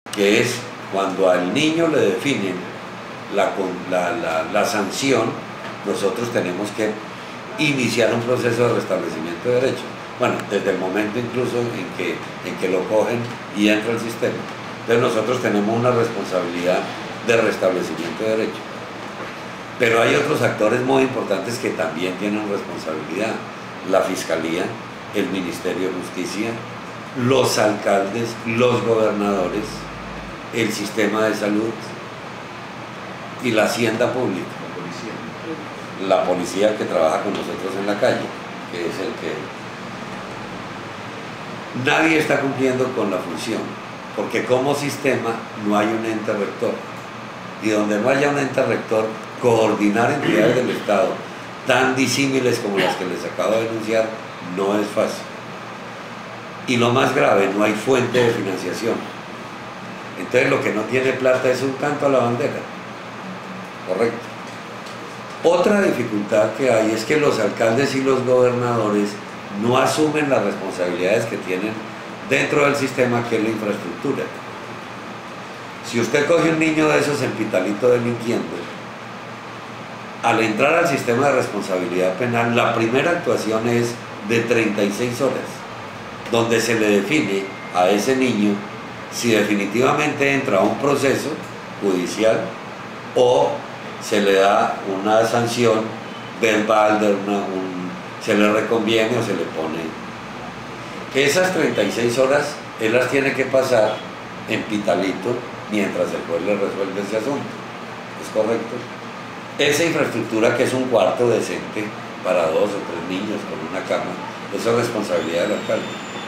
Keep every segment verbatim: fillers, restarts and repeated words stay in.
que es cuando al niño le definen la, la, la, la sanción, nosotros tenemos que iniciar un proceso de restablecimiento de derechos. Bueno, desde el momento incluso en que, en que lo cogen y entra al sistema. Entonces nosotros tenemos una responsabilidad de restablecimiento de derechos. Pero hay otros actores muy importantes que también tienen responsabilidad. La Fiscalía, el Ministerio de Justicia, los alcaldes, los gobernadores, el sistema de salud y la hacienda pública. La policía. La policía que trabaja con nosotros en la calle, que es el que... Nadie está cumpliendo con la función, porque como sistema no hay un ente rector. Y donde no haya un ente rector, coordinar entidades del Estado tan disímiles como las que les acabo de denunciar no es fácil. Y lo más grave, no hay fuente de financiación. Entonces lo que no tiene plata es un canto a la bandera. Correcto. Otra dificultad que hay es que los alcaldes y los gobernadores no asumen las responsabilidades que tienen dentro del sistema, que es la infraestructura. Si usted coge un niño de esos en Pitalito delinquiendo, al entrar al sistema de responsabilidad penal, la primera actuación es de treinta y seis horas, donde se le define a ese niño si definitivamente entra a un proceso judicial o se le da una sanción verbal, de una, un, se le reconviene o se le pone. Esas treinta y seis horas él las tiene que pasar en Pitalito mientras el juez le resuelve ese asunto. ¿Es correcto? Esa infraestructura, que es un cuarto decente para dos o tres niños con una cama, eso es responsabilidad del alcalde.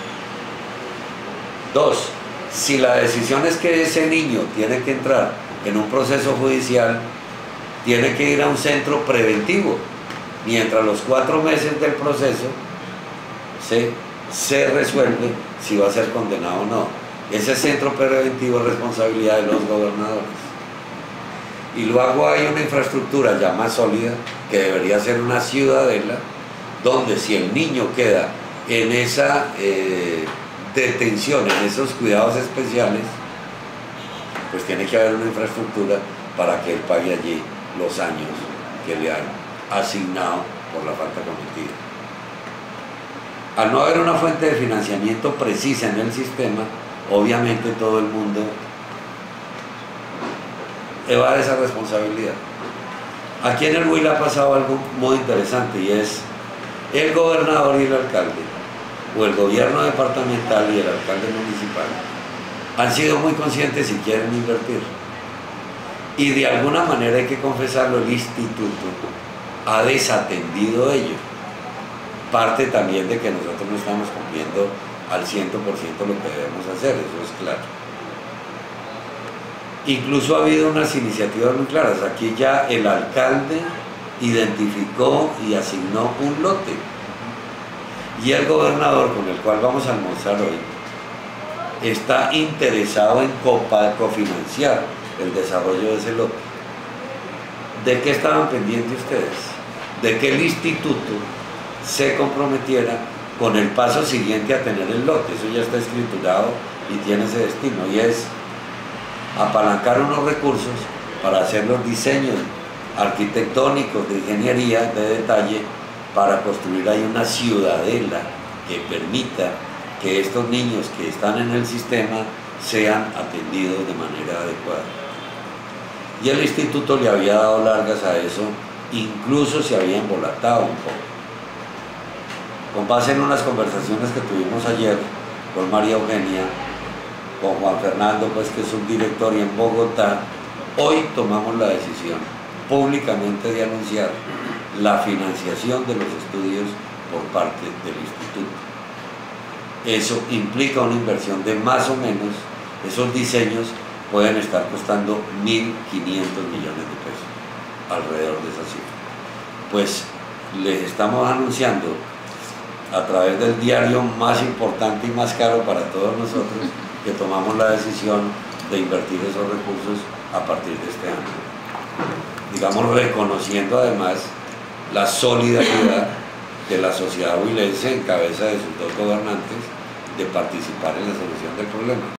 Dos, si la decisión es que ese niño tiene que entrar en un proceso judicial, tiene que ir a un centro preventivo, mientras los cuatro meses del proceso se, se resuelve si va a ser condenado o no. Ese centro preventivo es responsabilidad de los gobernadores. Y luego hay una infraestructura ya más sólida, que debería ser una ciudadela, donde si el niño queda en esa eh, detención, en esos cuidados especiales, pues tiene que haber una infraestructura para que él pague allí los años que le han asignado por la falta cometida. Al no haber una fuente de financiamiento precisa en el sistema, obviamente todo el mundo evade esa responsabilidad. Aquí en el Huila ha pasado algo muy interesante, y es el gobernador y el alcalde, o el gobierno departamental y el alcalde municipal, han sido muy conscientes y quieren invertir. Y de alguna manera, hay que confesarlo, el instituto ha desatendido ello. Parte también de que nosotros no estamos cumpliendo al cien por ciento lo que debemos hacer, eso es claro. Incluso ha habido unas iniciativas muy claras. Aquí ya el alcalde identificó y asignó un lote. Y el gobernador, con el cual vamos a almorzar hoy, está interesado en cofinanciar el desarrollo de ese lote. ¿De qué estaban pendientes ustedes? De que el instituto se comprometiera con el paso siguiente a tener el lote. Eso ya está escriturado y tiene ese destino, y es apalancar unos recursos para hacer los diseños arquitectónicos de ingeniería de detalle para construir ahí una ciudadela que permita que estos niños que están en el sistema sean atendidos de manera adecuada. Y el instituto le había dado largas a eso, incluso se había embolatado un poco. Con base en unas conversaciones que tuvimos ayer con María Eugenia, con Juan Fernando, pues, que es un director, y en Bogotá, hoy tomamos la decisión públicamente de anunciar la financiación de los estudios por parte del instituto. Eso implica una inversión de más o menos, esos diseños pueden estar costando mil quinientos millones de pesos, alrededor de esa cifra. Pues les estamos anunciando a través del diario más importante y más caro para todos nosotros, que tomamos la decisión de invertir esos recursos a partir de este año. Digamos, reconociendo además la solidaridad de la sociedad huilense en cabeza de sus dos gobernantes de participar en la solución del problema.